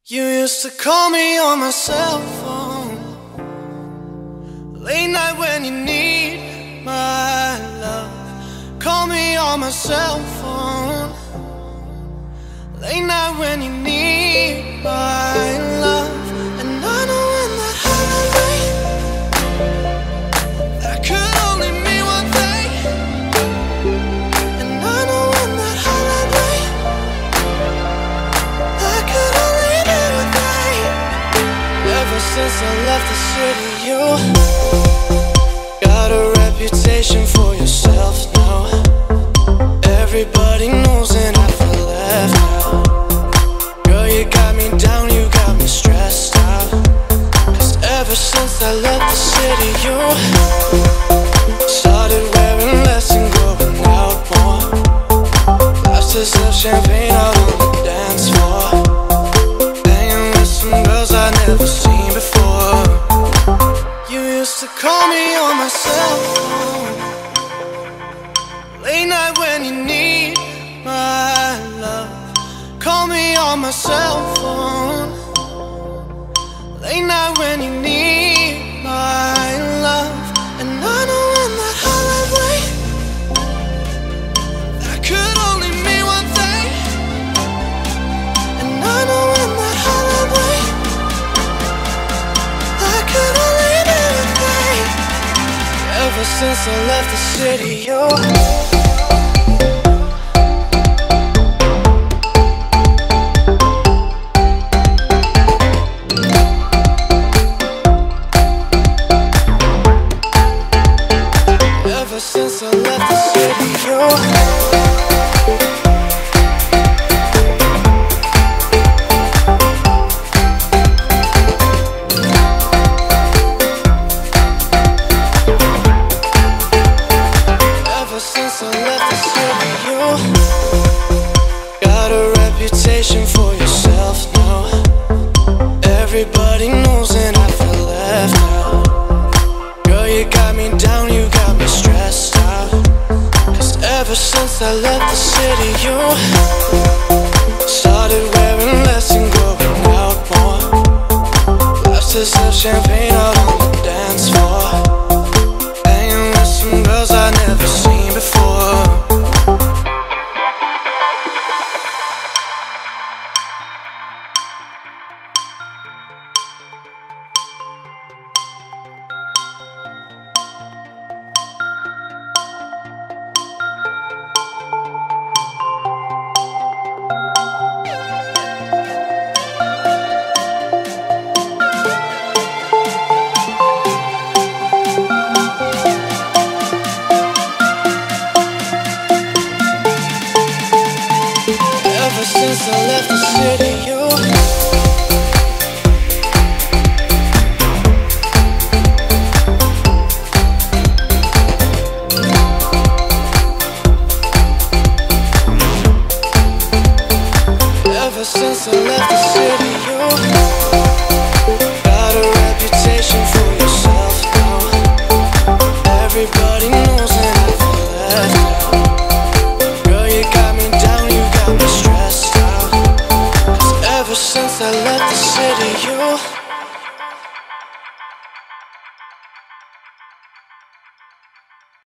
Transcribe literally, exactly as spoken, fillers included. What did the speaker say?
You used to call me on my cell phone, late night when you need my love. Call me on my cell phone, late night when you need my love. And I know in that holiday, that could only mean one thing. And I know in that holiday, that could only mean one thing. Ever since I left the city, you got a reputation for yourself now. Everybody knows and I feel left out. Girl, you got me down, you got me stressed out. Cause ever since I left the city, you started wearing less and going out more. Glasses of champagne out on the dance floor, hanging with some girls I'd never seen before. You used to call me on my cell phone, late night when you need my love. Call me on my cell phone, late night when you need my love. And I know in that holiday, that could only mean one thing. And I know in that holiday, that could only mean one thing. Ever since I left the city, yo. Ever since I left the city, yo. Ever since I left the city, you got a reputation for yourself now. Everybody knows and I feel left out. Girl, you got me down, you got me stressed out. Cause ever since I left the city, you started wearing less and going out more. Glasses of champagne out on the dance floor, hanging with some girls I'd never seen before. Ever since I left the city, you Ever since I left the